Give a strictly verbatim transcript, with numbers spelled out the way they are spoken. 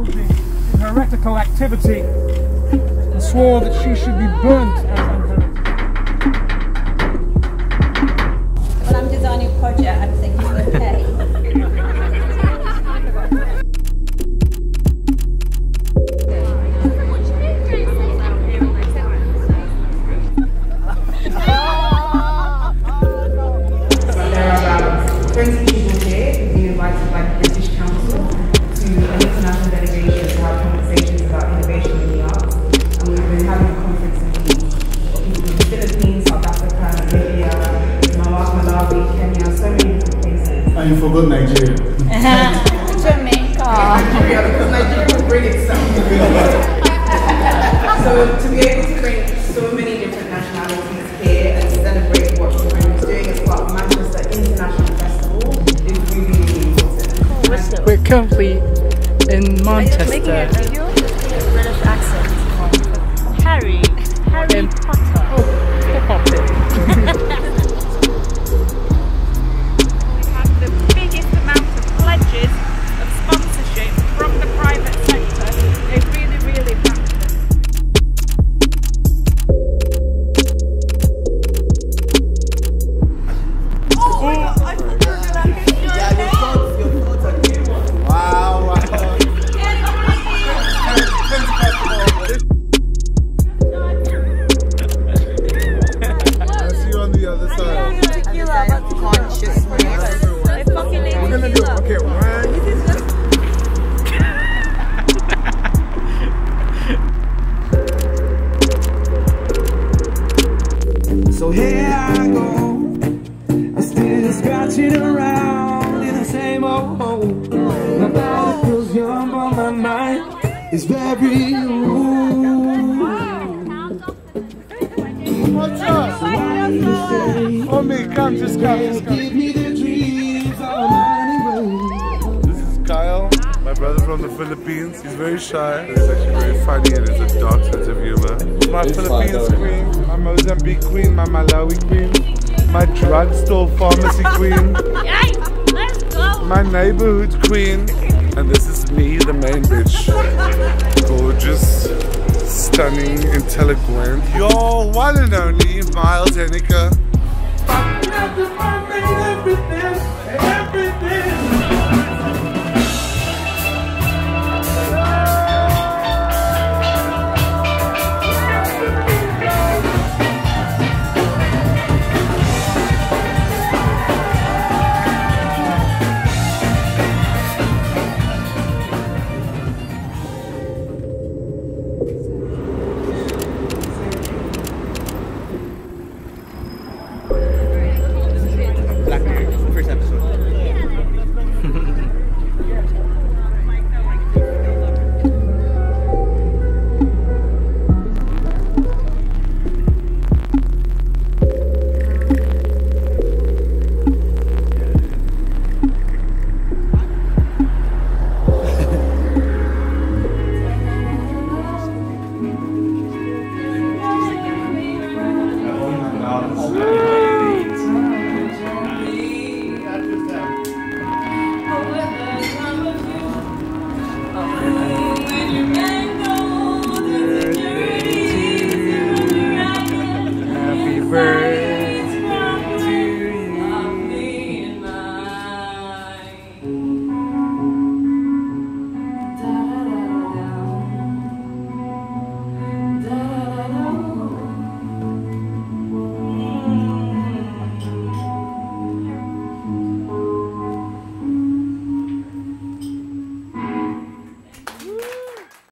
indulging in heretical activity and swore that she should be burnt as an heretic. When I'm designing a project, I'm thinking, okay. twenty people here have been invited by the British Council to an international delegation to have conversations about innovation in the arts. And we've been having a conference in Leeds for people from the Philippines, South Africa, Namibia, Malawi, Kenya, so many different places. And you forgot Nigeria. Jamaica. Nigeria, because Nigeria will bring itself. So to be able to bring so many different nationalities here and celebrate what we're doing as part of Manchester International Festival is really, really important. We're currently in Manchester. Making a video with a British accent. Harry. Harry Um, Potter. Oh, hip hop it. We have the biggest amount of pledges of sponsorship from the private sector. They really, really backed us. Oh my God, I thought you were gonna hit your Yeah, your thoughts, your thoughts are new. Wow, wow. I'll see you on the other side. Tequila, but consciousness. They fucking need We're gonna do tequila. okay, one. So here I go, still scratching around in the same old hole. My body feels young, but my mind is very old. What's up? Oh me, come, just come, just come. Give me the dreams of my This is Kyle, my brother from the Philippines. He's very shy, but he's actually very funny and has a dark sense of humor. My Philippines queen, my Mozambique queen, my Malawi queen, my drugstore pharmacy queen, Yay! Let's go! my neighborhood queen, and this is me, the main bitch. Gorgeous, stunning, intelligent, your one and only Miles Henniker. everything.